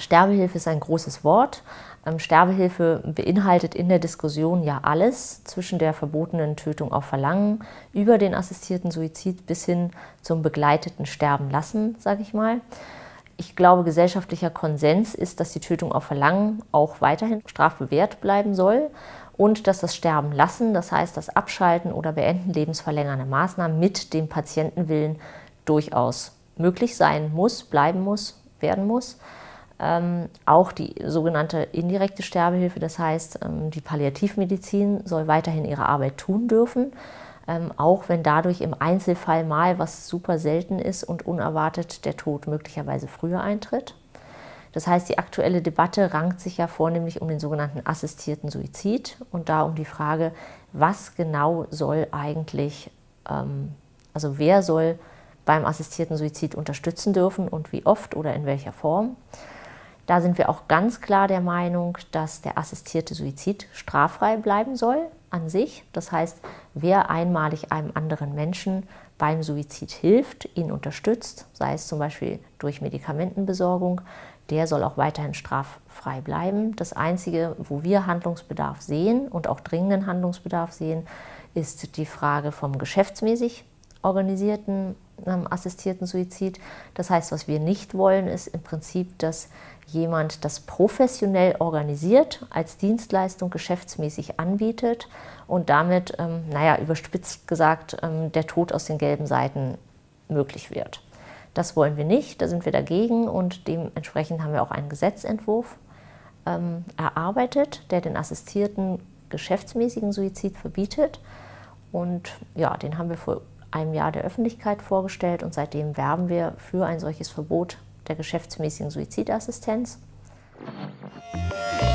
Sterbehilfe ist ein großes Wort. Sterbehilfe beinhaltet in der Diskussion ja alles, zwischen der verbotenen Tötung auf Verlangen über den assistierten Suizid bis hin zum begleiteten Sterben lassen, sage ich mal. Ich glaube, gesellschaftlicher Konsens ist, dass die Tötung auf Verlangen auch weiterhin strafbewehrt bleiben soll und dass das Sterben lassen, das heißt das Abschalten oder Beenden lebensverlängernde Maßnahmen mit dem Patientenwillen durchaus möglich sein muss, bleiben muss, werden muss. Auch die sogenannte indirekte Sterbehilfe, das heißt, die Palliativmedizin soll weiterhin ihre Arbeit tun dürfen, auch wenn dadurch im Einzelfall mal, was super selten ist und unerwartet, der Tod möglicherweise früher eintritt. Das heißt, die aktuelle Debatte rankt sich ja vornehmlich um den sogenannten assistierten Suizid und da um die Frage, was genau soll eigentlich, also wer soll beim assistierten Suizid unterstützen dürfen und wie oft oder in welcher Form. Da sind wir auch ganz klar der Meinung, dass der assistierte Suizid straffrei bleiben soll an sich. Das heißt, wer einmalig einem anderen Menschen beim Suizid hilft, ihn unterstützt, sei es zum Beispiel durch Medikamentenbesorgung, der soll auch weiterhin straffrei bleiben. Das Einzige, wo wir Handlungsbedarf sehen und auch dringenden Handlungsbedarf sehen, ist die Frage vom geschäftsmäßig organisierten assistierten Suizid. Das heißt, was wir nicht wollen, ist im Prinzip, dass jemand das professionell organisiert, als Dienstleistung geschäftsmäßig anbietet und damit, überspitzt gesagt, der Tod aus den gelben Seiten möglich wird. Das wollen wir nicht, da sind wir dagegen und dementsprechend haben wir auch einen Gesetzentwurf erarbeitet, der den assistierten geschäftsmäßigen Suizid verbietet. Und ja, den haben wir vor einem Jahr der Öffentlichkeit vorgestellt und seitdem werben wir für ein solches Verbot der geschäftsmäßigen Suizidassistenz.